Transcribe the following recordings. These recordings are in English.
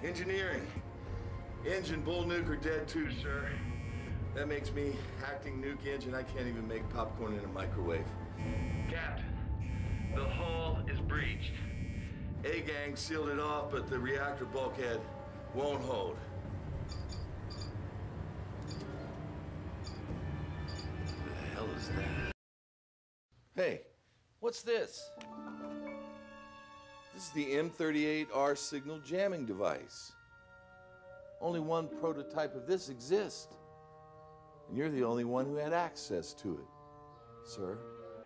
Engineering. Engine, bull nuke are dead too, sir. That makes me acting nuke engine. I can't even make popcorn in a microwave. Captain, the hull is breached. A-gang sealed it off, but the reactor bulkhead won't hold. What the hell is that? Hey, what's this? This is the M38R signal jamming device. Only one prototype of this exists. And you're the only one who had access to it, sir.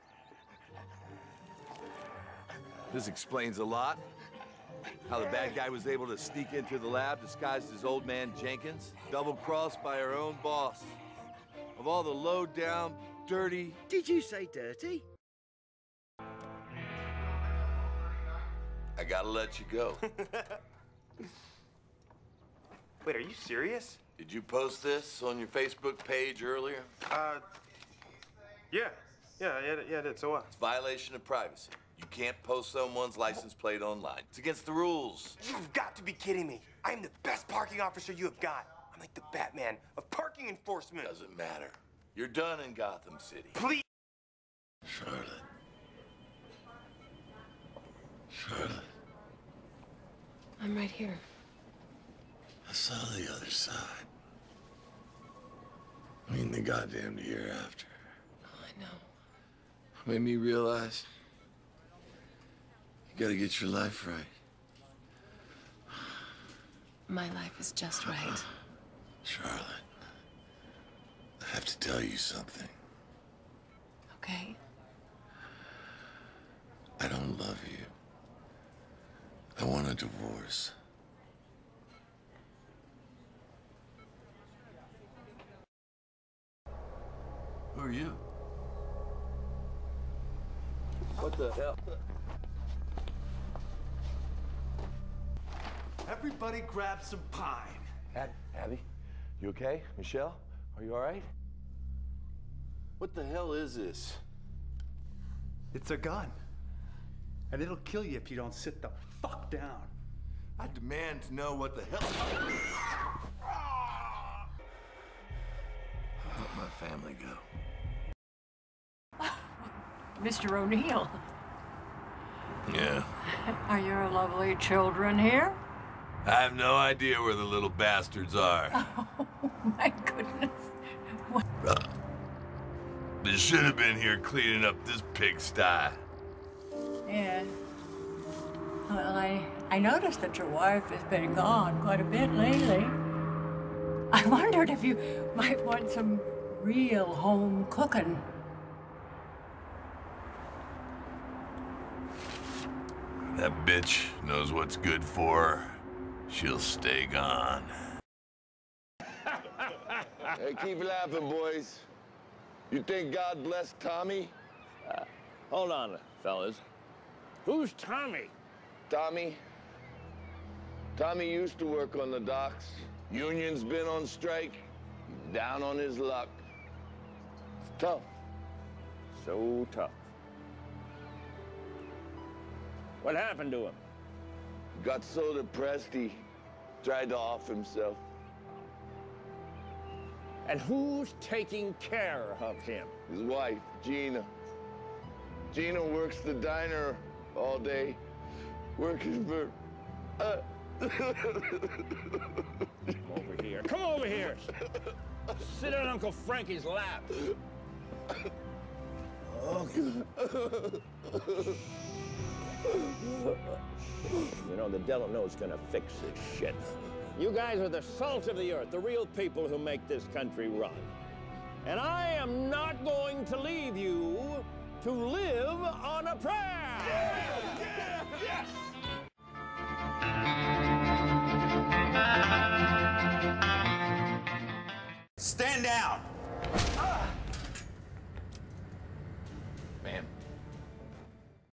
This explains a lot. How the bad guy was able to sneak into the lab disguised as old man Jenkins, double-crossed by our own boss. Of all the low-down, dirty... Did you say dirty? I gotta let you go. Wait, are you serious? Did you post this on your Facebook page earlier? Yeah, I did. So what? It's violation of privacy. You can't post someone's license plate online. It's against the rules. You've got to be kidding me. I'm the best parking officer you have got. I'm like the Batman of parking enforcement. Doesn't matter. You're done in Gotham City. Please. Charlotte. Charlotte. I'm right here. I saw the other side. I mean, the goddamn year after. Oh, I know. Made me realize you gotta get your life right. My life is just right. Charlotte, I have to tell you something. Okay? I don't love you. I want a divorce. Who are you? What the hell? Everybody grab some pine. Abby, you okay? Michelle, are you all right? What the hell is this? It's a gun. And it'll kill you if you don't sit the fuck down. I demand to know what the hell. Let my family go. Mr. O'Neill, Yeah. are your lovely children here? I have no idea where the little bastards are. Oh, my goodness. They should have been here cleaning up this pigsty. Yeah. Well, I noticed that your wife has been gone quite a bit lately. I wondered if you might want some real home cooking. That bitch knows what's good for her. She'll stay gone. Hey, keep laughing, boys. You think God blessed Tommy? Hold on, fellas. Who's Tommy? Tommy used to work on the docks. Union's been on strike. He's down on his luck. It's tough. So tough. What happened to him? Got so depressed he tried to off himself. And who's taking care of him? His wife, Gina. Gina works the diner all day, working for... Come over here. Come over here. Sit on Uncle Frankie's lap. Oh, God. You know, the devil knows gonna fix this shit. You guys are the salt of the earth, the real people who make this country run. And I am not going to leave you to live on a prayer. Yes! Stand down.